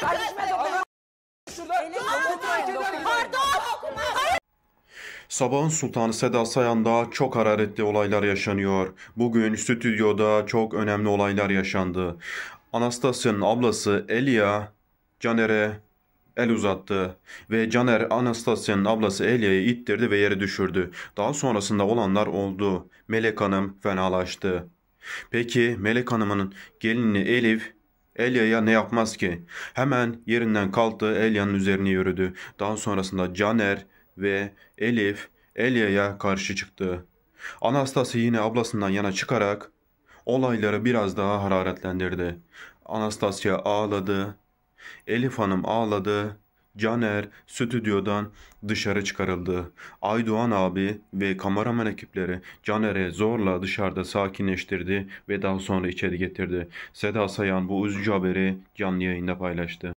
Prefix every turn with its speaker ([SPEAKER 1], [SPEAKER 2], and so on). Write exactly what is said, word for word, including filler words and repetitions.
[SPEAKER 1] Kardeşime dokunma.
[SPEAKER 2] Sabahın Sultanı Seda Sayan'da çok hararetli olaylar yaşanıyor. Bugün stüdyoda çok önemli olaylar yaşandı. Anastasia'nın ablası Elia, Caner'e el uzattı ve Caner Anastasia'nın ablası Elia'yı ittirdi ve yere düşürdü. Daha sonrasında olanlar oldu. Melek Hanım fenalaştı. Peki Melek Hanım'ın gelini Elif Elia'ya ne yapmaz ki? Hemen yerinden kalktı, Elia'nın üzerine yürüdü. Daha sonrasında Caner ve Elif Elia'ya karşı çıktı. Anastasia yine ablasından yana çıkarak olayları biraz daha hararetlendirdi. Anastasia ağladı. Elif Hanım ağladı. Caner stüdyodan dışarı çıkarıldı. Aydoğan abi ve kameraman ekipleri Caner'i zorla dışarıda sakinleştirdi ve daha sonra içeri getirdi. Seda Sayan bu üzücü haberi canlı yayında paylaştı.